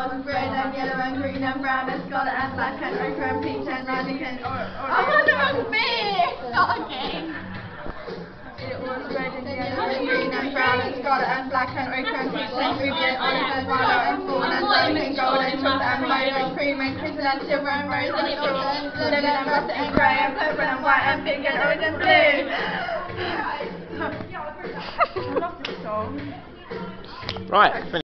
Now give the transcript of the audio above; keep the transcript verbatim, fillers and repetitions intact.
was red and yellow and green and brown and scarlet and black and ochre and peach and red and or, or oh, that was me! Not again. It was red and yellow and green and brown and scarlet and black and ochre and peach and ruby and olive and violet and fawn and diamond and gold and chocolate and mauve and cream and crimson and silver and rose and straw and linen and russet and grey and purple and white and pink and orange and blue. I love this song. Right.